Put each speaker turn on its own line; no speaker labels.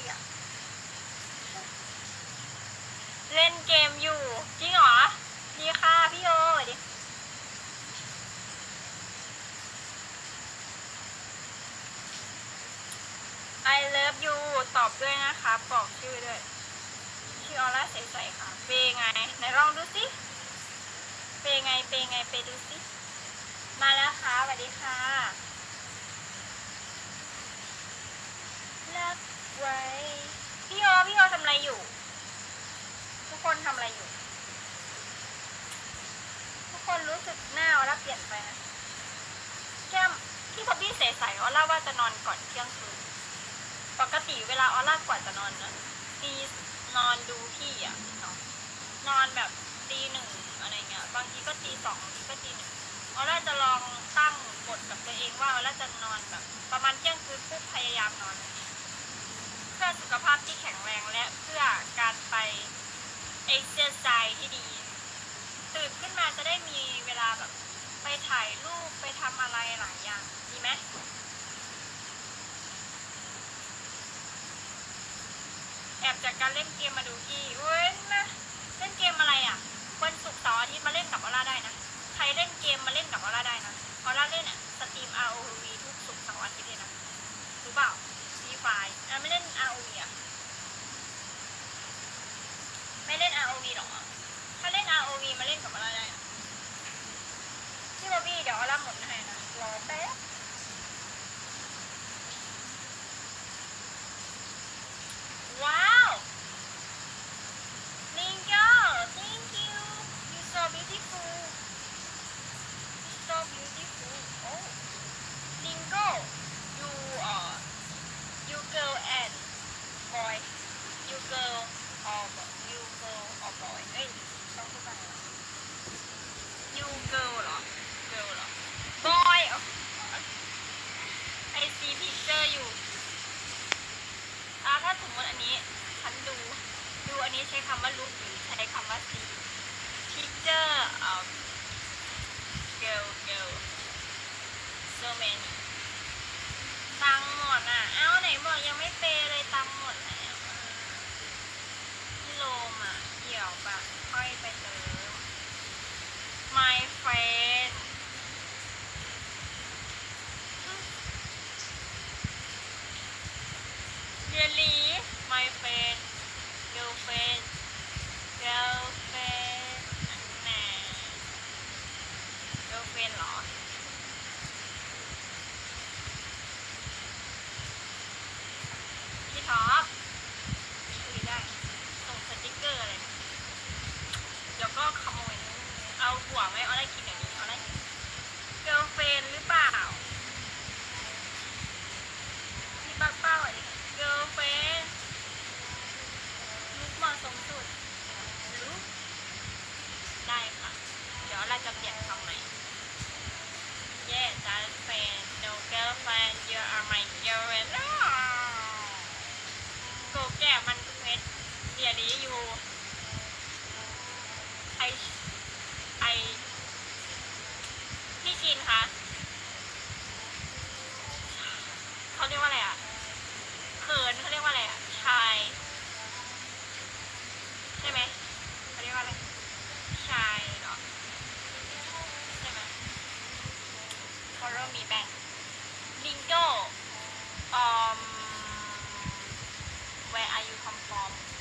อ่ะเล่นเกมอยู่จริงเหรอดีค่ะพี่โอดิI love you ตอบด้วยนะคะบอกชื่อด้วยชื่อออร่าใสๆค่ะเปไงไหนลองดูสิเปไงไปดูสิมาแล้วค่ะสวัสดีค่ะรักไว้พี่โอทำอะไรอยู่ทุกคนทำอะไรอยู่ทุกคนรู้สึกหน้าออร่าเปลี่ยนไปนะแก้มพี่ป๊อบบี้ใสๆออร่าว่าจะนอนก่อนเที่ยงคืนปกติเวลาออร่ากว่าจะนอนนะตีนอนดูพี่อ่ะนอนแบบตีหนึ่งอะไรเงี้ยบางทีก็ตีสองบางทีก็ตีหนึ่งออร่าจะลองตั้งกฎกับตัวเองว่าออร่าจะนอนแบบประมาณเที่ยงคืนปุ๊บพยายามนอนเพื่อสุขภาพที่แข็งแรงและเพื่อการไปเอ็กซ์เซอร์ไซส์ที่ดีตื่นขึ้นมาจะได้มีเวลาแบบไปถ่ายรูปไปทำอะไรหลายอย่างดีไหมแอบจากการเล่นเกมมาดูพี่เว้ยนะเล่นเกมอะไรอ่ะวันศุกร์เสาร์อาทิตย์มาเล่นกับออร่าได้นะใครเล่นเกมมาเล่นกับออร่าได้นะออร่าเล่นอ่ะสตรีม ROV ทุกศุกร์เสาร์อาทิตย์เลยนะรู้เปล่ามีไฟล์ไม่เล่น ROV อ่ะไม่เล่น ROV หรอถ้าเล่น ROV มาเล่นกับออร่าได้อ่ะพี่บอบบี้เดี๋ยวออร่าหมุนให้นะรอแป๊บว้าว Ninja thank you you so beautiful you so beautiful oh Lingo you you girl and boy you girl or you girl or boy เอ้ยต้องพูดว่าไง you girl เหรอ girl เหรอ boy ไอซีพิกเจอร์อยู่ถ้าสมมติอันนี้ฉันดูอันนี้ใช้คำว่า look หรือใช้คำว่า see picture girl so many ตังหมดอ่ะเอ้าไหนบอกยังไม่เปย์เลยตังหมดแล้วพี่โลมอ่ะเดี๋ยวแบบค่อยไปเติม my friend really my friend girlfriend น่ะ girlfriend เหรอพี่ท็อปคุยได้ส่งสติ๊กเกอร์อะไรนะเดี๋ยวก็ขโมยเอาหัวไหมเอาอะไรกินอย่างนี้เอาอะไร girlfriend หรือเปล่าพี่ป้าอะไร girlfriend ลุกเหมาะสมสุดลุกได้ค่ะเดี๋ยวเราจะเปลี่ยนคำใหม่ yes that's friend no girlfriend you are my girlfriend โกแก่มันทุกเม็ดเดี๋ยวนี้อยู่ไอพี่ชินคะเขาเรียกว่าอะไรอ่ะเขินเขาเรียกว่าอะไรอ่ะชายใช่ไหมเขาเรียกว่าอะไรชายเหรอใช่ไหม follow me back Lingo where are you come from